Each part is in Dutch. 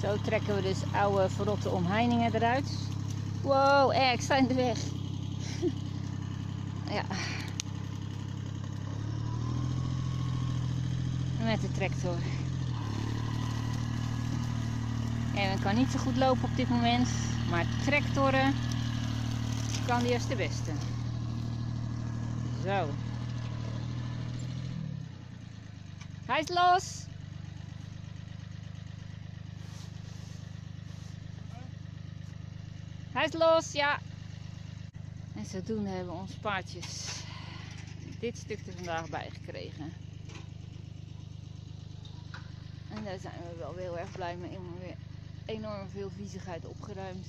Zo trekken we dus oude verrotte omheiningen eruit. Wow, ik sta in de weg. Ja. Met de tractor. En kan niet zo goed lopen op dit moment. Maar tractoren kan die als de beste. Zo. Hij is los. Hij is los, ja. En zodoende hebben we onze paardjes dit stuk er vandaag bij gekregen. En daar zijn we wel heel erg blij mee. We hebben weer enorm veel viezigheid opgeruimd.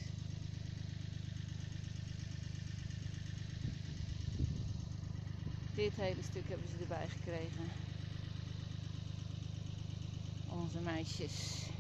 Dit hele stuk hebben ze erbij gekregen. Onze meisjes.